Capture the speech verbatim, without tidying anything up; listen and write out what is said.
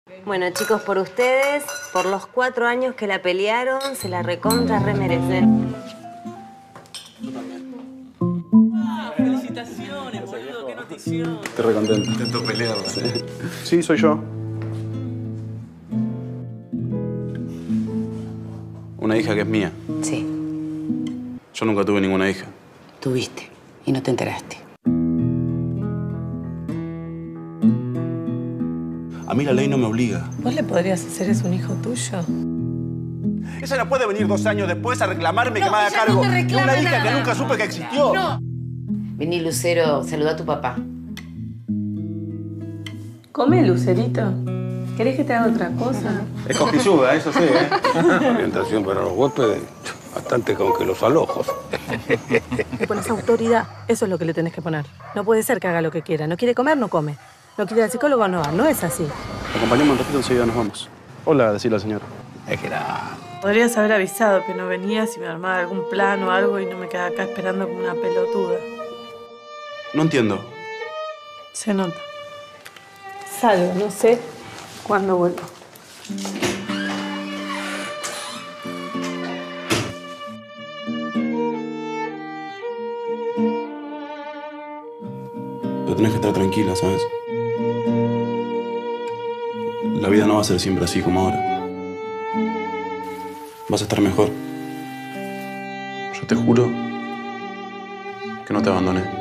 Bueno, chicos, por ustedes, por los cuatro años que la pelearon, se la recontra remerecen. Yo también. Ah, felicitaciones, boludo, qué notición. Estoy re contento. Intento pelearla. Sí. Sí, soy yo. Una hija que es mía. Sí, Yo nunca tuve ninguna hija. tuviste y no te enteraste. A mí la ley no me obliga. ¿Vos le podrías hacer eso a un hijo tuyo? Ella no puede venir dos años después a reclamarme No, que me haga ella cargo no te de reclama una hija nada. que nunca supe que existió. No. Vení, Lucero, saluda a tu papá. Come, Lucerito. ¿Querés que te haga otra cosa? Es cosquilluda, eso sí, ¿eh? Orientación para los huéspedes, bastante con que los alojos. Le pones autoridad. Eso es lo que le tenés que poner. No puede ser que haga lo que quiera. No quiere comer, no come. No quiere ir al psicólogo, no va. No es así. Acompañamos un ratito, enseguida nos vamos. Hola, decirle al señor. Es que la... Podrías haber avisado que no venías y me armaba algún plan o algo y no me quedaba acá esperando como una pelotuda. No entiendo. Se nota. Salgo, no sé cuándo vuelvo. Pero tenés que estar tranquila, ¿sabes? La vida no va a ser siempre así como ahora. Vas a estar mejor. Yo te juro que no te abandoné.